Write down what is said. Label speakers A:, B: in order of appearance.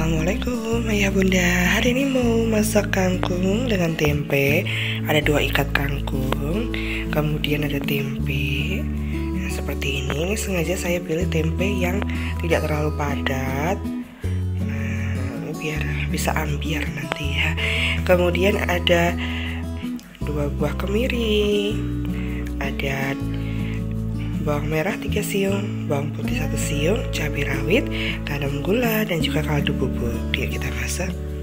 A: Assalamualaikum ayah bunda. Hari ini mau masak kangkung dengan tempe. Ada 2 ikat kangkung, kemudian ada tempe. Nah, seperti ini sengaja saya pilih tempe yang tidak terlalu padat, biar bisa ambiar nanti ya. Kemudian ada 2 buah kemiri, ada bawang merah 3 siung, bawang putih 1 siung, cabai rawit, garam, gula, dan juga kaldu bubuk. Yuk kita masak.